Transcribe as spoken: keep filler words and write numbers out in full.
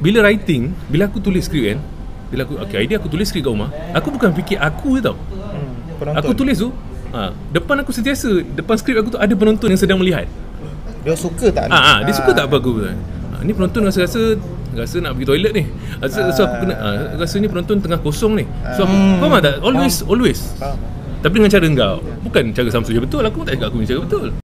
bila writing, bila aku tulis skrip kan, bila aku, okay, idea aku tulis skrip kat rumah, aku bukan fikir aku je tau. hmm, Aku tulis tu, ha, depan aku sentiasa, depan skrip aku tu ada penonton yang sedang melihat. Dia suka tak? Ha, ha, dia suka tak apa aku? Ha, ni penonton rasa-rasa rasa nak pergi toilet ni. Rasa, so aku kena, ha, rasa ni penonton tengah kosong ni. So aku, hmm. faham tak? Always, always. Faham. Tapi dengan cara engkau, bukan cara Samsul je betul. Aku tak cakap aku ni cara betul.